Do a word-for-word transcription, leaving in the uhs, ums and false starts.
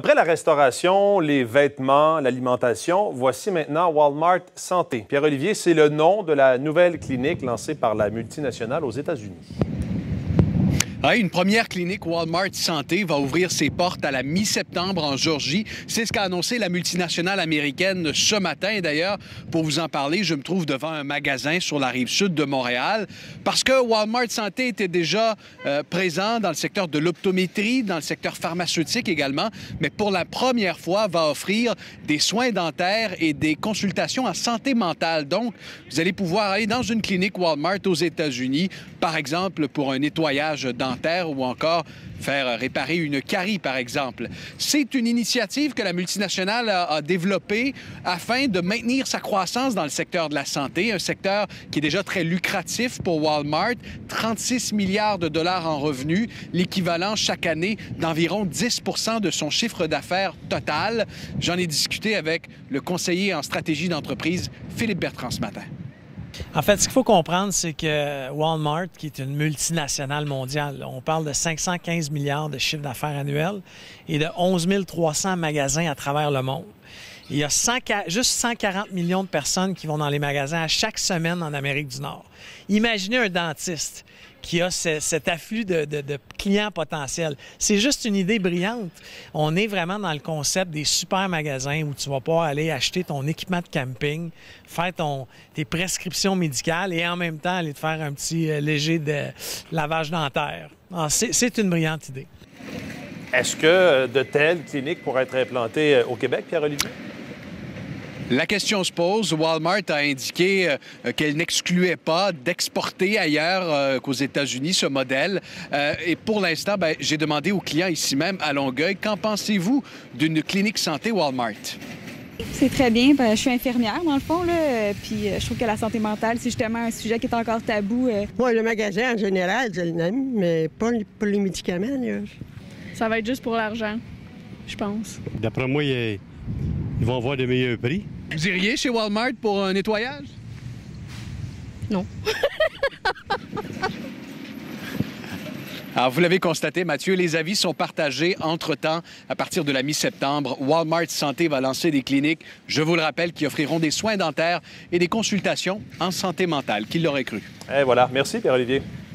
Après la restauration, les vêtements, l'alimentation, voici maintenant Walmart Santé. Pierre-Olivier, c'est le nom de la nouvelle clinique lancée par la multinationale aux États-Unis. Ah, une première clinique Walmart Santé va ouvrir ses portes à la mi-septembre en Géorgie. C'est ce qu'a annoncé la multinationale américaine ce matin. D'ailleurs, pour vous en parler, je me trouve devant un magasin sur la rive sud de Montréal parce que Walmart Santé était déjà euh, présent dans le secteur de l'optométrie, dans le secteur pharmaceutique également, mais pour la première fois va offrir des soins dentaires et des consultations en santé mentale. Donc, vous allez pouvoir aller dans une clinique Walmart aux États-Unis, par exemple pour un nettoyage dentaire ou encore faire réparer une carie, par exemple. C'est une initiative que la multinationale a, a développée afin de maintenir sa croissance dans le secteur de la santé, un secteur qui est déjà très lucratif pour Walmart, trente-six milliards de dollars en revenus, l'équivalent chaque année d'environ dix pour cent de son chiffre d'affaires total. J'en ai discuté avec le conseiller en stratégie d'entreprise, Philippe Bertrand, ce matin. En fait, ce qu'il faut comprendre, c'est que Walmart, qui est une multinationale mondiale, on parle de cinq cent quinze milliards de chiffre d'affaires annuel et de onze mille trois cents magasins à travers le monde. Il y a cent, juste cent quarante millions de personnes qui vont dans les magasins à chaque semaine en Amérique du Nord. Imaginez un dentiste qui a ce, cet afflux de, de, de clients potentiels. C'est juste une idée brillante. On est vraiment dans le concept des super magasins où tu vas pouvoir aller acheter ton équipement de camping, faire ton, tes prescriptions médicales et en même temps aller te faire un petit euh, léger de lavage dentaire. C'est une brillante idée. Est-ce que de telles cliniques pourraient être implantées au Québec, Pierre-Olivier? La question se pose. Walmart a indiqué euh, qu'elle n'excluait pas d'exporter ailleurs euh, qu'aux États-Unis ce modèle. Euh, et pour l'instant, ben, j'ai demandé aux clients ici même à Longueuil, qu'en pensez-vous d'une clinique santé Walmart? C'est très bien. Ben, je suis infirmière, dans le fond, là, puis je trouve que la santé mentale, c'est justement un sujet qui est encore tabou. Moi, le magasin, en général, je l'aime, mais pas, pas les médicaments. Là. Ça va être juste pour l'argent, je pense. D'après moi, ils vont avoir de meilleurs prix. Vous iriez chez Walmart pour un nettoyage? Non. Alors, vous l'avez constaté, Mathieu, les avis sont partagés. Entre-temps, à partir de la mi-septembre, Walmart Santé va lancer des cliniques, je vous le rappelle, qui offriront des soins dentaires et des consultations en santé mentale. Qui l'aurait cru? Et voilà. Merci, Pierre-Olivier.